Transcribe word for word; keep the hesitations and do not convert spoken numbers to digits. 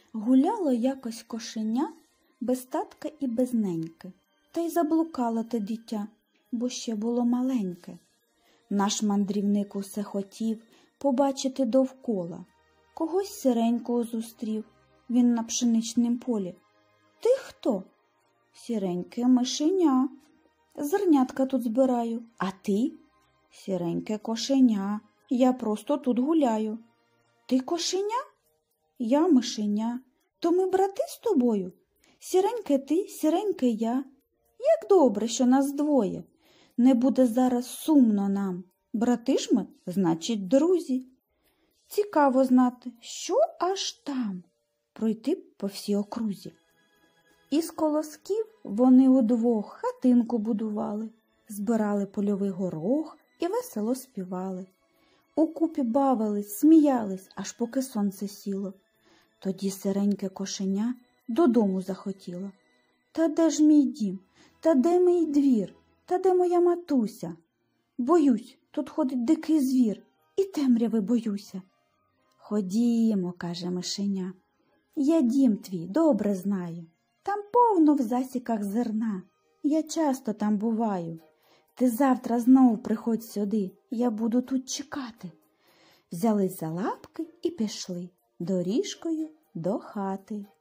Гуляло якось кошеня без татка і без неньки, та й заблукало те дитя, бо ще було маленьке. Наш мандрівник усе хотів побачити довкола. Когось сіренького зустрів він на пшеничнім полі. Ти хто? Сіреньке мишеня. Зернятка тут збираю. А ти? Сіреньке кошеня. Я просто тут гуляю. Ти кошеня? Я мишеня. То ми брати з тобою? Сіреньке ти, сіреньке я. Як добре, що нас двоє. Не буде зараз сумно нам. Брати ж ми, значить, друзі. Цікаво знати, що аж там, пройти по всій окрузі. Із колосків вони удвох хатинку будували, збирали польовий горох і весело співали. Укупі бавились, сміялись, аж поки сонце сіло. Тоді сіреньке кошеня додому захотіло. Та де ж мій дім? Та де мій двір? Та де моя матуся? Боюсь, тут ходить дикий звір, і темряви боюся. Ходімо, каже мишеня, я дім твій добре знаю. Там повно в засіках зерна, я часто там буваю. Ти завтра знов приходь сюди, я буду тут чекати. Взялись за лапки і пішли доріжкою до хати.